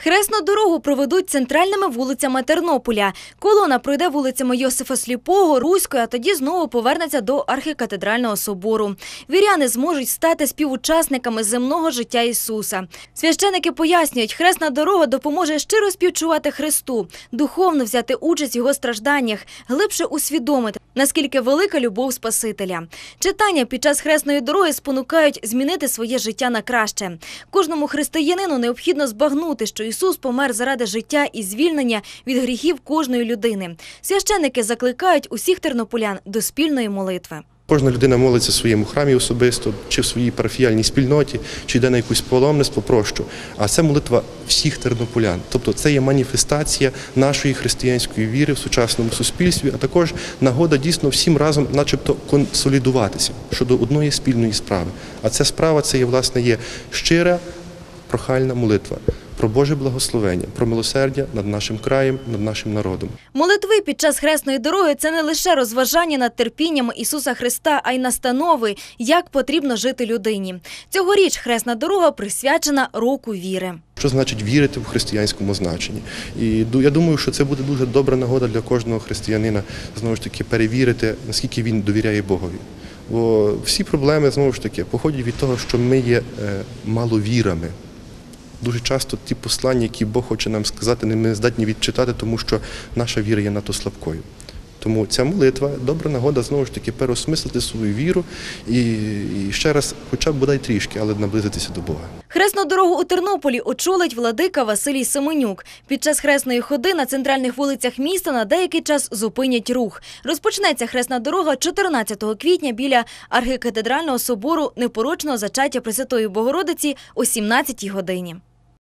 Хресну дорогу проведуть центральними вулицями Тернополя. Колона пройде вулицями Йосифа Сліпого, Руської, а тоді знову повернеться до архікатедрального собору. Віряни зможуть стати співучасниками земного життя Ісуса. Священики пояснюють, хресна дорога допоможе щиро співчувати Христу, духовно взяти участь в Його стражданнях, глибше усвідомити, наскільки велика любов Спасителя. Читання під час хресної дороги спонукають змінити своє життя на краще. Кожному християнину необхідно збагнути, що Ісус помер заради життя і звільнення від гріхів кожної людини. Священники закликають усіх тернополян до спільної молитви. Кожна людина молиться в своєму храмі особисто, чи в своїй парафіяльній спільноті, чи йде на якусь паломництво, прощу. А це молитва всіх тернополян. Тобто це є маніфестація нашої християнської віри в сучасному суспільстві, а також нагода дійсно всім разом начебто консолідуватися щодо одної спільної справи. А ця справа – це є, власне, є щира прохальна молитва про Боже благословення, про милосердя над нашим краєм, над нашим народом. Молитви під час хресної дороги – це не лише розважання над терпінням Ісуса Христа, а й настанови, як потрібно жити людині. Цьогоріч хресна дорога присвячена року віри. Що значить вірити в християнському значенні? І я думаю, що це буде дуже добра нагода для кожного християнина, знову ж таки, перевірити, наскільки він довіряє Богові. Бо всі проблеми, знову ж таки, походять від того, що ми є маловірами. Дуже часто ті послання, які Бог хоче нам сказати, ми не здатні відчитати, тому що наша віра є надто слабкою. Тому ця молитва – добра нагода, знову ж таки, переосмислити свою віру і ще раз, хоча б бодай трішки, але наблизитися до Бога. Хресну дорогу у Тернополі очолить владика Василій Семенюк. Під час хресної ходи на центральних вулицях міста на деякий час зупинять рух. Розпочнеться хресна дорога 14 квітня біля архікатедрального собору Непорочного зачаття Пресвятої Богородиці о 17-й годині.